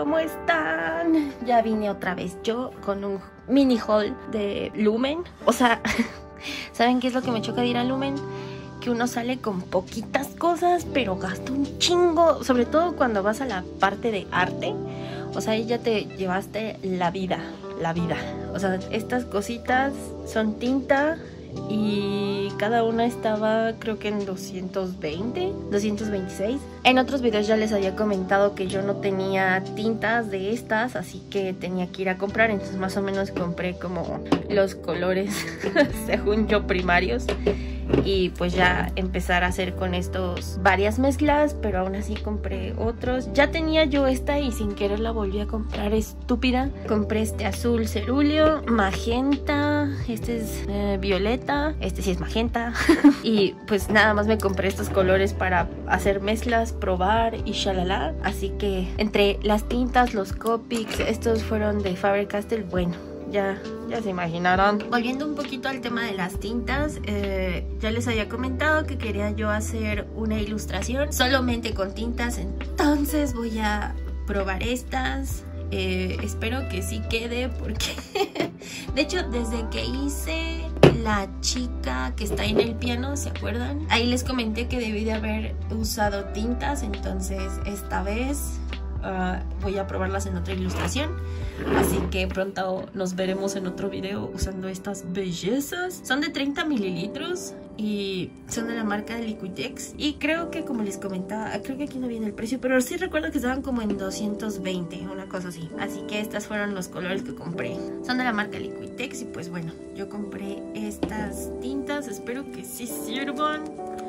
¿cómo están? Ya vine otra vez yo con un mini haul de Lumen. O sea, ¿saben qué es lo que me choca de ir a Lumen? Que uno sale con poquitas cosas, pero gasta un chingo, sobre todo cuando vas a la parte de arte. O sea, ahí ya te llevaste la vida. O sea, estas cositas son tinta y cada una estaba creo que en 220, 226. En otros videos ya les había comentado que yo no tenía tintas de estas, así que tenía que ir a comprar. Entonces más o menos compré como los colores, según yo, primarios. Y pues ya empezar a hacer con estos varias mezclas, pero aún así compré otros. Ya tenía yo esta y sin querer la volví a comprar, estúpida. Compré este azul cerúleo, magenta, este es violeta, este sí es magenta. Y pues nada más me compré estos colores para hacer mezclas, probar y shalala. Así que entre las tintas, los Copics, estos fueron de Faber-Castell, bueno, ya se imaginaron. Volviendo un poquito al tema de las tintas, ya les había comentado que quería yo hacer una ilustración solamente con tintas, entonces voy a probar estas. Espero que sí quede porque de hecho desde que hice la chica que está en el piano, ¿se acuerdan? Ahí les comenté que debí de haber usado tintas, entonces esta vez voy a probarlas en otra ilustración. Así que pronto nos veremos en otro video usando estas bellezas. Son de 30 mililitros y son de la marca de Liquitex. Y creo que, como les comentaba, creo que aquí no viene el precio, pero sí recuerdo que estaban como en 220, una cosa así. Así que estas fueron los colores que compré. Son de la marca Liquitex y pues bueno, yo compré estas tintas. Espero que sí sirvan.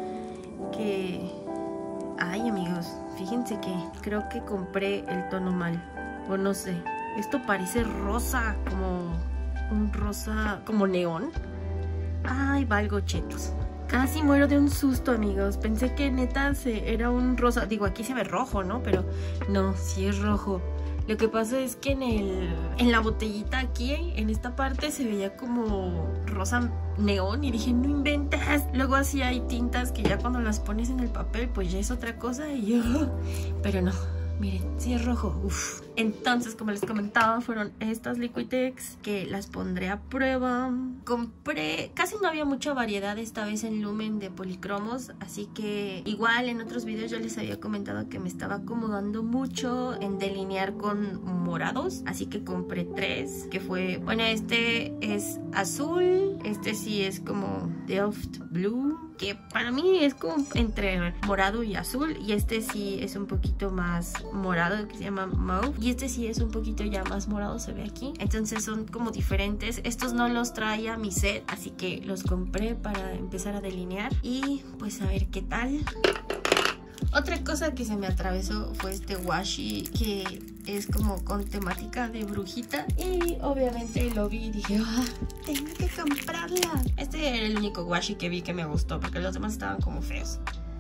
Ay, amigos, fíjense que creo que compré el tono mal. O no sé. Esto parece rosa, como un rosa, como neón. Ay, valgo chetos. Casi muero de un susto, amigos. Pensé que neta era un rosa. Digo, aquí se ve rojo, ¿no? Pero no, sí es rojo. Lo que pasa es que en la botellita aquí, en esta parte, se veía como rosa neón. Y dije, no inventas. Luego así hay tintas que ya cuando las pones en el papel, pues ya es otra cosa. Y yo, pero no. Miren, sí es rojo. Uf. Entonces, como les comentaba, fueron estas Liquitex que las pondré a prueba. Compré, casi no había mucha variedad esta vez en Lumen de policromos, así que igual en otros videos yo les había comentado que me estaba acomodando mucho en delinear con morados, así que compré 3, que fue, bueno, este es azul, este sí es como Delft Blue, que para mí es como entre morado y azul, y este sí es un poquito más morado, que se llama Mauve, y este sí es un poquito ya más morado, se ve aquí. Entonces son como diferentes. Estos no los traía mi set, así que los compré para empezar a delinear y pues a ver qué tal. Otra cosa que se me atravesó fue este washi, que es como con temática de brujita, y obviamente lo vi y dije, tengo que comprarla. Este era el único washi que vi que me gustó, porque los demás estaban como feos.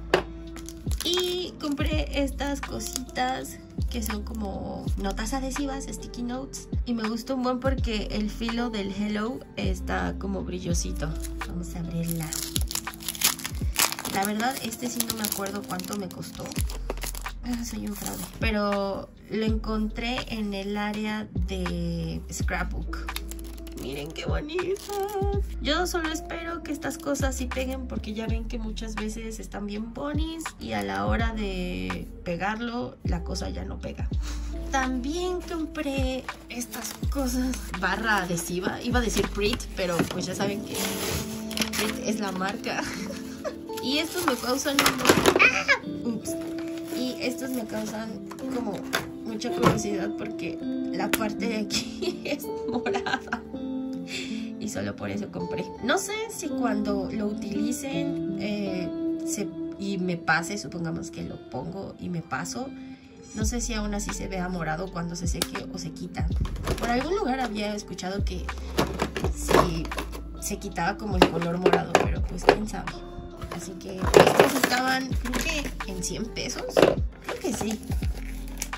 Y compré estas cositas que son como notas adhesivas, sticky notes, y me gustó un buen porque el filo del Hello está como brillosito. Vamos a abrirla. La verdad, este sí no me acuerdo cuánto me costó. Soy un fraude. Pero lo encontré en el área de scrapbook. Miren qué bonitas. Yo solo espero que estas cosas sí peguen, porque ya ven que muchas veces están bien bonies y a la hora de pegarlo la cosa ya no pega. También compré estas cosas, barra adhesiva. Iba a decir Prit, pero pues ya saben que Prit es la marca. Y estos me causan ups. Y estos me causan como mucha curiosidad porque la parte de aquí es morada. Y solo por eso compré. No sé si cuando lo utilicen y me pase, supongamos que lo pongo y me paso, no sé si aún así se vea morado cuando se seque o se quita. Por algún lugar había escuchado que si se quitaba como el color morado, pero pues quién sabe. Así que estos estaban, creo que en 100 pesos. Creo que sí.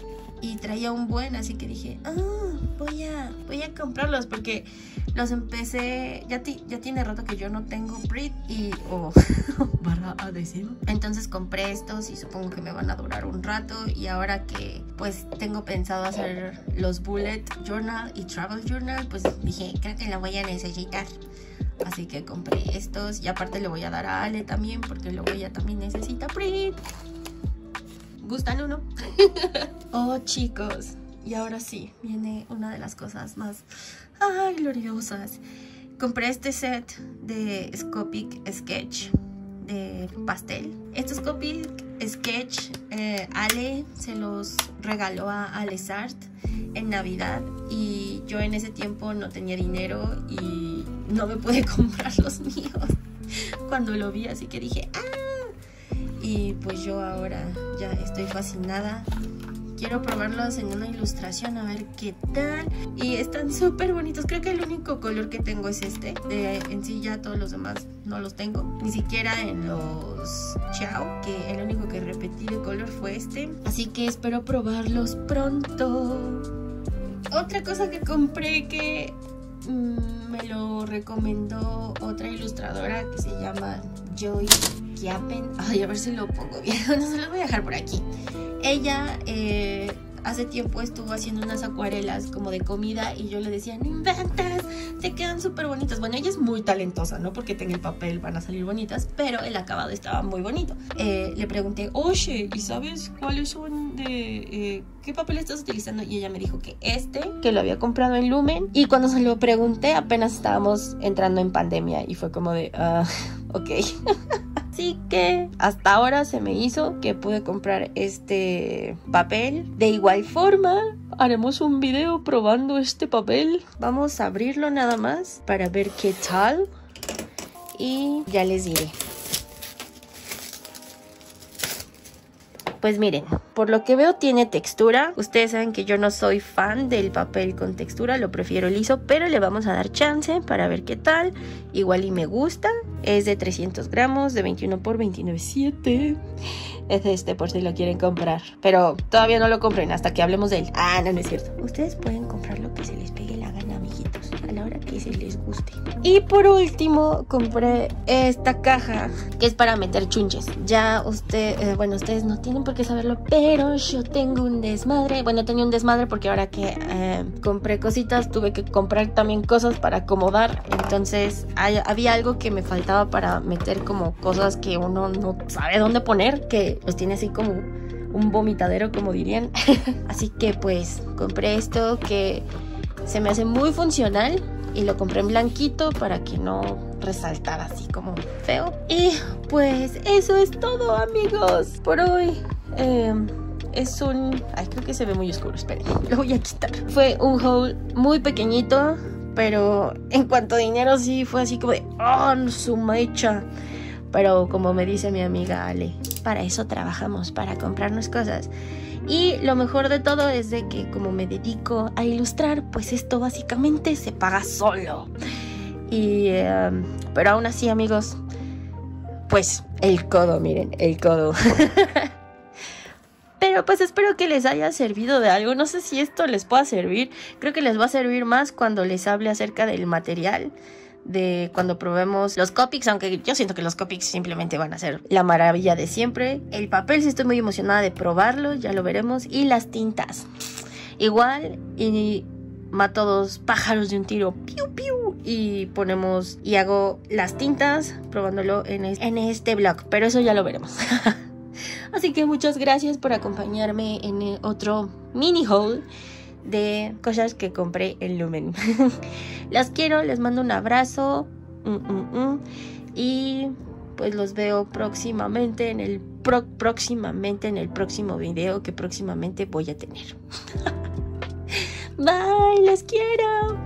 y traía un buen, así que dije, voy a comprarlos porque los empecé, ya tiene rato que yo no tengo Brit y barra adhesiva. Entonces compré estos y supongo que me van a durar un rato, y ahora que pues tengo pensado hacer los bullet journal y travel journal, pues dije, creo que lo voy a necesitar. Así que compré estos y aparte le voy a dar a Ale también porque luego ella también necesita Brit. ¿Gustan o no? Oh, chicos, y ahora sí, viene una de las cosas más gloriosas. Compré este set de Copic Sketch de pastel. Estos Copic Sketch, Ale se los regaló a Alessart en Navidad y yo en ese tiempo no tenía dinero y no me pude comprar los míos cuando lo vi, así que dije y pues yo ahora ya estoy fascinada. Quiero probarlos en una ilustración a ver qué tal. Y están súper bonitos. Creo que el único color que tengo es este. En sí ya todos los demás no los tengo. Ni siquiera en los Chao, que el único que repetí de color fue este. Así que espero probarlos pronto. Otra cosa que compré que me lo recomendó otra ilustradora que se llama Joy Kiapen. Ay, a ver si lo pongo bien. No se los voy a dejar por aquí. Ella hace tiempo estuvo haciendo unas acuarelas como de comida y yo le decía, no inventes, te quedan súper bonitas. Bueno, ella es muy talentosa, no porque tenga el papel van a salir bonitas, pero el acabado estaba muy bonito. Le pregunté, oye, ¿y sabes cuáles son de qué papel estás utilizando? Y ella me dijo que que lo había comprado en Lumen, y cuando se lo pregunté apenas estábamos entrando en pandemia y fue como de, ok. Así que hasta ahora se me hizo que pude comprar este papel. De igual forma, haremos un video probando este papel. Vamos a abrirlo nada más para ver qué tal. Y ya les diré. Pues miren, por lo que veo tiene textura. Ustedes saben que yo no soy fan del papel con textura, lo prefiero liso, pero le vamos a dar chance para ver qué tal. Igual y me gusta. Es de 300 gramos, de 21 por 29.7. Es este por si lo quieren comprar. Pero todavía no lo compren hasta que hablemos de él. No es cierto. Ustedes pueden comprar lo que se les pegue la gana, amiguitos, a la hora que se les guste. Y por último, compré esta caja que es para meter chunches. Ya bueno, ustedes no tienen por qué saberlo, pero yo tengo un desmadre. Bueno, tenía un desmadre porque ahora que compré cositas, tuve que comprar también cosas para acomodar. Entonces, había algo que me faltaba para meter como cosas que uno no sabe dónde poner, que los tiene así como un vomitadero, como dirían. Así que pues compré esto que se me hace muy funcional y lo compré en blanquito para que no resaltara así como feo. Y pues eso es todo, amigos, por hoy. Es un... creo que se ve muy oscuro, esperen, lo voy a quitar. Fue un haul muy pequeñito, pero en cuanto a dinero sí fue así como de... no, su mecha. Pero como me dice mi amiga Ale, para eso trabajamos, para comprarnos cosas. Y lo mejor de todo es de que como me dedico a ilustrar, pues esto básicamente se paga solo. Pero aún así, amigos, pues el codo, miren, el codo. Pero pues espero que les haya servido de algo. No sé si esto les pueda servir. Creo que les va a servir más cuando les hable acerca del material, de cuando probemos los Copics, aunque yo siento que los Copics simplemente van a ser la maravilla de siempre. El papel sí estoy muy emocionada de probarlo, ya lo veremos. Y las tintas igual, y mato 2 pájaros de un tiro, piu piu, y ponemos y hago las tintas probándolo en este vlog, pero eso ya lo veremos. Así que muchas gracias por acompañarme en el otro mini haul de cosas que compré en Lumen. Las quiero, les mando un abrazo. Y pues los veo próximamente en el próximo video que próximamente voy a tener. Bye, los quiero.